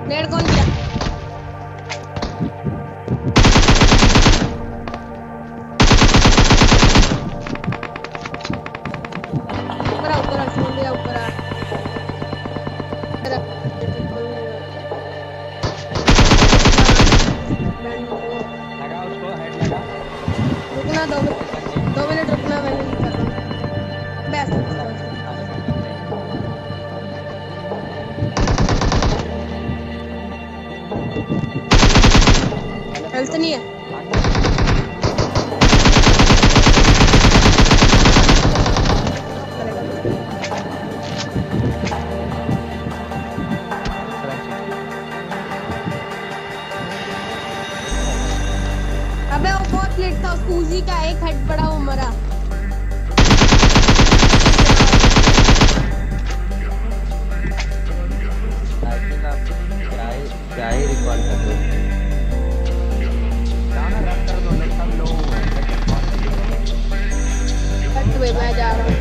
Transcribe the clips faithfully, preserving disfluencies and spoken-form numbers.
नेड कौन किया? ऊपर आ ऊपर आ छोड़ दिया ऊपर आ लगा उसको हेड लगा। रुकना दो दो मिनट रुकना मैं नहीं कर रहा बस। हेल्थ नहीं है। अबे वो बहुत लेट था उसको उसी का एक हेड पड़ा वो मरा। क्या ही रिकॉल कर दो जाना रन कर दो सब लोग कट वे मैं जा रहा हूँ।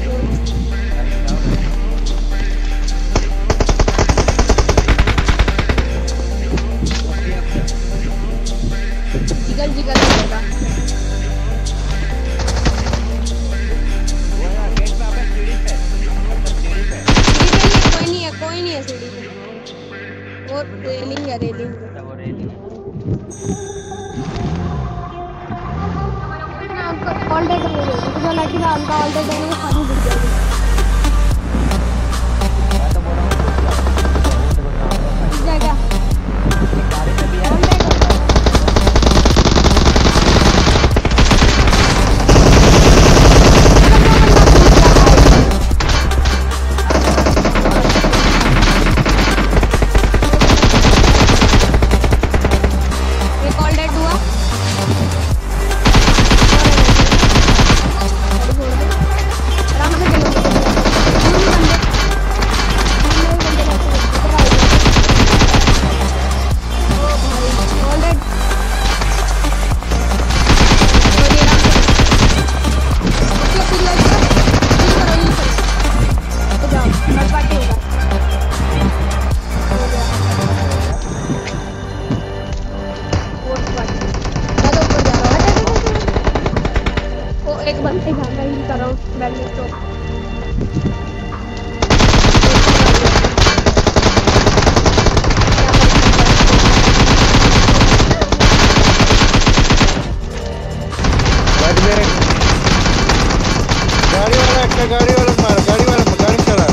जिगल जिगल होगा वो यार गेट पे आपका सीढ़ी पे सीढ़ी पे कोई नहीं है कोई नहीं है सीढ़ी पे वो रेलिंग है रेलिंग वो रेलिंग ऑल डे कर दो तो लड़की का अंका ऑल डे करने में पानी गिर जाएगी। मैं तो बोल रहा हूं जाएगा गाड़ी पे भी है। गाड़ी वाला मार गाड़ी वाला गाड़ी चला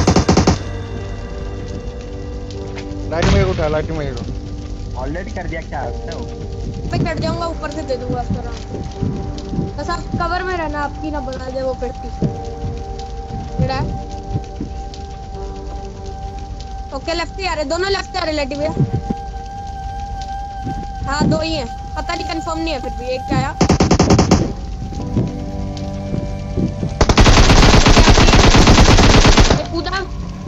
लाठी में उठा लाठी में ऑलरेडी कर दिया क्या उसने मैं चढ़ जाऊंगा ऊपर से दे दूंगा इस तरह बस आप कवर में रहना आपकी ना बना दे वो पेटी मेरा ओके लेफ्ट ही आ रहे दोनों लेफ्ट आ रहे लेटी भैया हाँ दो ही हैं पता नहीं कंफर्म नहीं है फिर भी एक क्या आया कूदा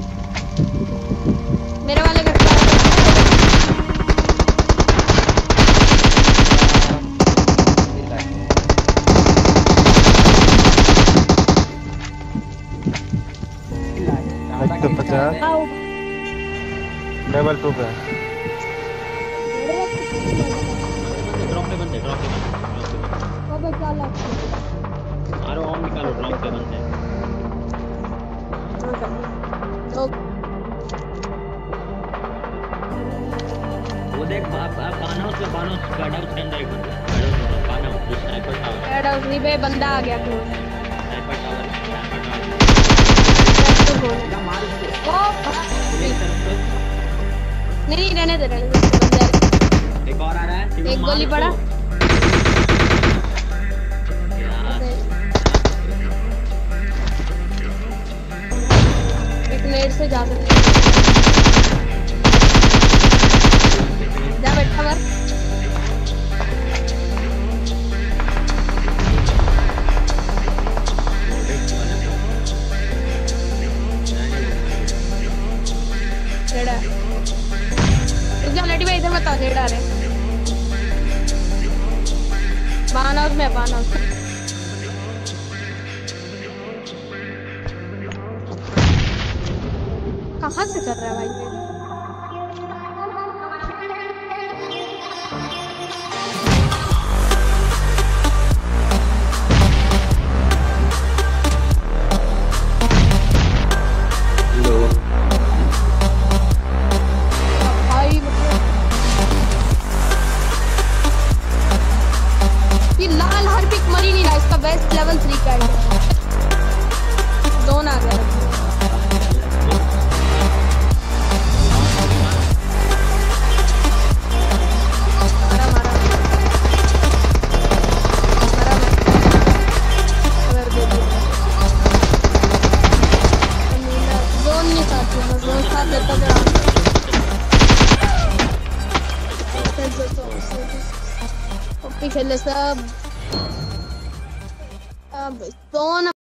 मेरे वाले घर पे एक सौ पचास लेवल टू पे ड्रॉप पे बंदे ड्रॉप पे बंदे अबे क्या लग अरे ऑन निकालो ड्रॉप पे बंदे वो देख आप आप बानो से बानो गार्ड हाउस के अंदर एक बंदा बानो जो स्नाइपर टावर गार्ड हाउस नहीं बे बंदा आ गया close sniper tower sniper tower मार उसको ओ नहीं नहीं रहने दे रहने दे बंदा एक और आ रहा है एक गोली पड़ा एक नेट से जा सकते जा बैठा मर रेडा रुक जा लेटी भाई इधर मत आ रेडा रे बान हाउस में बान हाउस कहाँ से कर रहा है भाई पिछले सब अब सोन